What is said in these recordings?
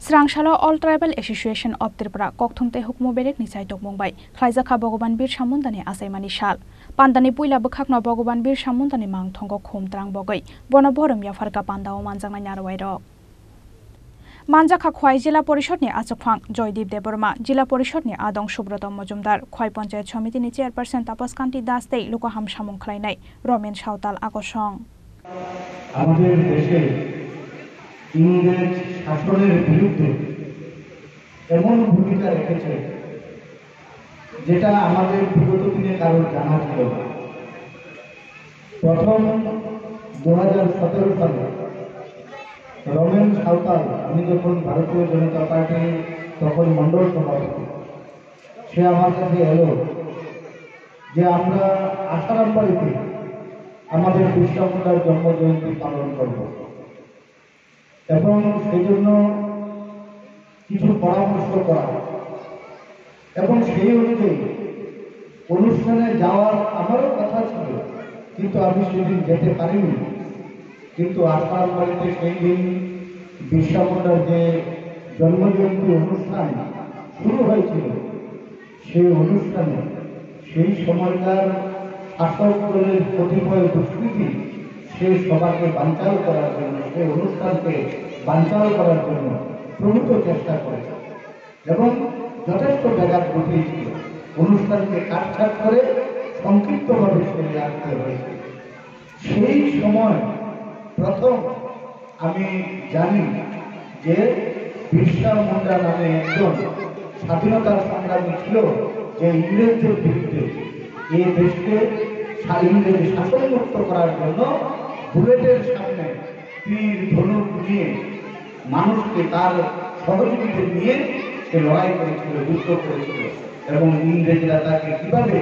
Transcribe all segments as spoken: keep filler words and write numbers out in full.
Srangsalo All Tribal Association of Tripura Kokthum te Hukumu Bedekni Chaitokmung bai Khlaijakha Bhagwan Birsa Munda ni Achaimani Sal Pandani Puila Bwkhakno Bhagwan Birsa Munda ni Mangthongo Khum trang Bogwi Bono Borom Yapharkha Pandao Manjaknai Naruwairok Manjakha Khwai Jila Porishod ni Achokphang Joydip Deborma Jila Porishod ni Adong Subroto Mojumdar Khwai Panchayat Samiti ni Chairperson Tapas Kanti Das tei Lokaham Samung Khlainai Romen Sautal Akosong আমাদের দেশে ইংরেজ শাসনের বিরুদ্ধে এমন ভূমিকা রেখেছে যেটা আমাদের বিগত দিনে কারোর জানা ছিল না। প্রথম দু হাজার সতেরো সালে রমেন সাঁওতাল উনি যখন ভারতীয় জনতা পার্টির তখন মন্ডল সভাপতি, সে আমার কাছে এলো যে আমরা আসারাম বাড়িতে আমাদের বিরসা মুন্ডার জন্ম জয়ন্তী পালন করব এবং সেই জন্য কিছু পরামর্শ করা এবং সেই অনুযায়ী অনুষ্ঠানে যাওয়ার আমারও কথা ছিল, কিন্তু আমি সেদিন যেতে পারিনি। কিন্তু আসারাম বাড়িতে সেই দিন বিরসা মুন্ডার যে জন্মজয়ন্তী অনুষ্ঠান শুরু হয়েছিল, সেই অনুষ্ঠানে সেই সময়কার শাসক দলের কতিপয় দুষ্কৃতী সেই সভাকে বানচাল করার জন্য, সেই অনুষ্ঠানকে বানচাল করার জন্য প্রভূত চেষ্টা করেছে এবং যথেষ্ট ব্যাঘাত ঘটিয়েছিল। অনুষ্ঠানকে কাটছাট করে সংক্ষিপ্তভাবে সরিয়ে আনতে হয়েছে। সেই সময় প্রথম আমি জানি যে বিরসা মুন্ডা নামে একজন স্বাধীনতার সংগ্রামী ছিল, যে ইংরেজদের বিরুদ্ধে এই দেশকে ইংরেজি শাসনমুক্ত করার জন্য বুলেটের সামনে তীর ধনুক নিয়ে মানুষকে তার সহযোগীদের নিয়ে সে লড়াই করেছিল, যুদ্ধ করেছিল এবং ইংরেজরা তাকে কিভাবে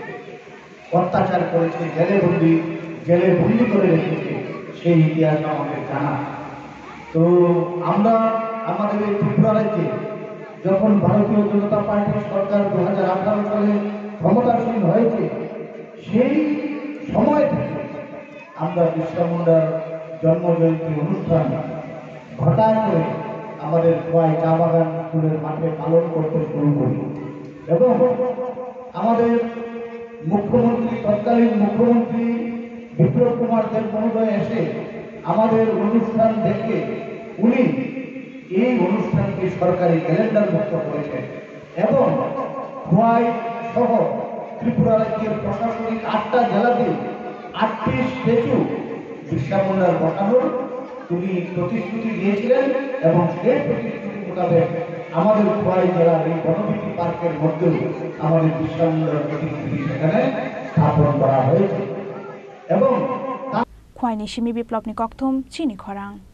অত্যাচার করেছে, জেলে বন্দি জেলে বন্দি করে রেখেছে, সেই ইতিহাস আমাদের জানা। তো আমরা আমাদের এই ত্রিপুরা রাজ্যে যখন ভারতীয় জনতা পার্টির সরকার দু হাজার আঠারো সালে ক্ষমতাসীন হয়েছে, সেই সময় থেকে আমরা বিরসা মুন্ডার জন্মজয়ন্তী অনুষ্ঠান ঘটা করে আমাদের খোয়াই চা বাগান স্কুলের মাঠে পালন করতে শুরু করি এবং আমাদের মুখ্যমন্ত্রী তৎকালীন মুখ্যমন্ত্রী বিপ্লব কুমার দেব মহোদয় এসে আমাদের অনুষ্ঠান দেখে উনি এই অনুষ্ঠানকে সরকারি ক্যালেন্ডার মুক্ত করেছেন এবং খোয়াই সহ ত্রিপুরা রাজ্যের প্রশাসনিক আটটা জেলাতে আটটি স্ট্যাচু বিরসা মুন্ডার বসানোর তিনি প্রতিশ্রুতি দিয়েছিলেন এবং সেই প্রতিশ্রুতি মোতাবেক আমাদের খোয়াই জেলার এই বনবিটি পার্কের মধ্যেও আমাদের বিরসা মুন্ডার প্রতিশ্রুতি সেখানে স্থাপন করা হয়েছে এবং খোয়াইনি সিমি বিপ্লবনি ককথুম চিনি খরাং।